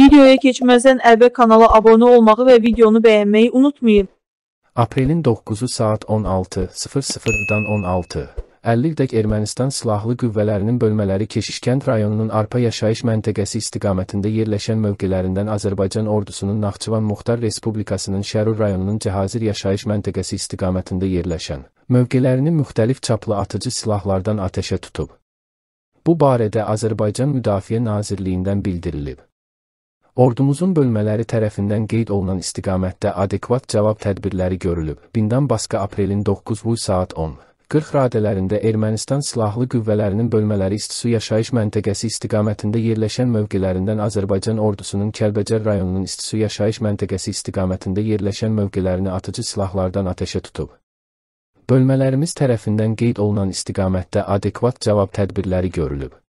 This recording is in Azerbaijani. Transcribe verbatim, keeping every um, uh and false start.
Videoya keçməzdən əvvəl kanala abunə olmağı və videonu bəyənməyi unutmayın. Aprelin doqquzu saat on altı sıfır sıfırdan on altı əllilik Ermənistan Silahlı Qüvvələrinin bölmələri Keşişkənd rayonunun Arpa yaşayış məntəqəsi istiqamətində yerləşən mövqelərindən Azərbaycan ordusunun Naxçıvan Muxtar Respublikasının Şərur rayonunun Cəhazir yaşayış məntəqəsi istiqamətində yerləşən mövqelərini müxtəlif çaplı atıcı silahlardan atəşə tutub. Bu barədə Azərbaycan Müdafiə Nazirliyindən bildirilib. Ordumuzun bölmələri tərəfindən qeyd olunan istiqamətdə adekvat cavab tədbirləri görülüb. Bundan başqa aprelin doqquzu saat on qırx radələrində Ermənistan Silahlı Qüvvələrinin bölmələri İstisu yaşayış məntəqəsi istiqamətində yerləşən mövqelərindən Azərbaycan ordusunun Kəlbəcər rayonunun İstisu yaşayış məntəqəsi istiqamətində yerləşən mövqelərini atıcı silahlardan atəşə tutub. Bölmələrimiz tərəfindən qeyd olunan istiqamətdə adekvat cavab tədbirləri görülüb.